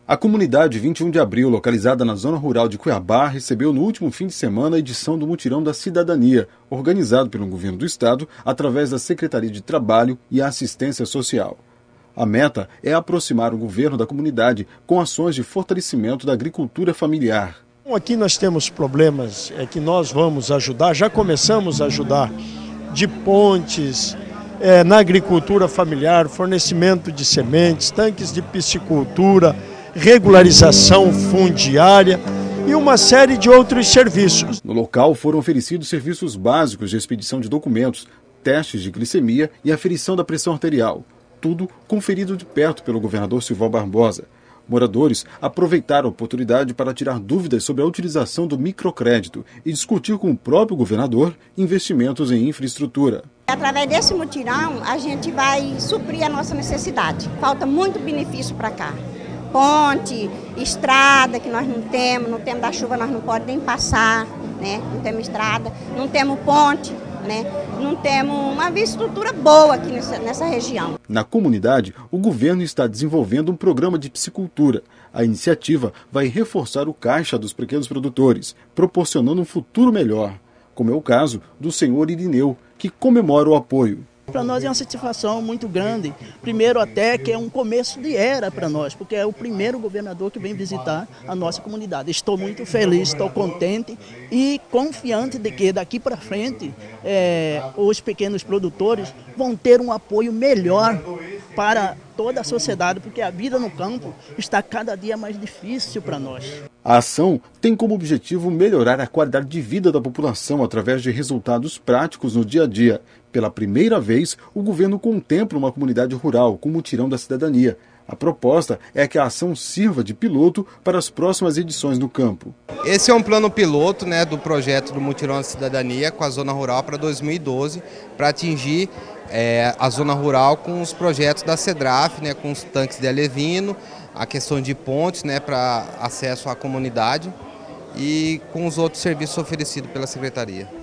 A comunidade 21 de Abril, localizada na zona rural de Cuiabá, recebeu no último fim de semana a edição do Mutirão da Cidadania, organizado pelo governo do estado através da Secretaria de Trabalho e Assistência Social. A meta é aproximar o governo da comunidade com ações de fortalecimento da agricultura familiar. Aqui nós temos problemas que nós vamos ajudar, já começamos a ajudar, de pontes, na agricultura familiar, fornecimento de sementes, tanques de piscicultura, regularização fundiária e uma série de outros serviços. No local foram oferecidos serviços básicos de expedição de documentos, testes de glicemia e aferição da pressão arterial. Tudo conferido de perto pelo governador Silvão Barbosa. Moradores aproveitaram a oportunidade para tirar dúvidas sobre a utilização do microcrédito e discutir com o próprio governador investimentos em infraestrutura. Através desse mutirão, a gente vai suprir a nossa necessidade. Falta muito benefício para cá. Ponte, estrada que nós não temos, no tempo da chuva nós não podemos nem passar, né? Não temos estrada, não temos ponte, né? Não temos uma estrutura boa aqui nessa região. Na comunidade, o governo está desenvolvendo um programa de piscicultura. A iniciativa vai reforçar o caixa dos pequenos produtores, proporcionando um futuro melhor, como é o caso do senhor Irineu, que comemora o apoio. Para nós é uma satisfação muito grande, primeiro até que é um começo de era para nós, porque é o primeiro governador que vem visitar a nossa comunidade. Estou muito feliz, estou contente e confiante de que daqui para frente os pequenos produtores vão ter um apoio melhor para toda a sociedade, porque a vida no campo está cada dia mais difícil para nós. A ação tem como objetivo melhorar a qualidade de vida da população através de resultados práticos no dia a dia. Pela primeira vez, o governo contempla uma comunidade rural com o Mutirão da Cidadania. A proposta é que a ação sirva de piloto para as próximas edições do campo. Esse é um plano piloto, né, do projeto do Mutirão da Cidadania com a zona rural para 2012, para atingir a zona rural com os projetos da CEDRAF, né, com os tanques de alevino, a questão de pontes, né, para acesso à comunidade e com os outros serviços oferecidos pela Secretaria.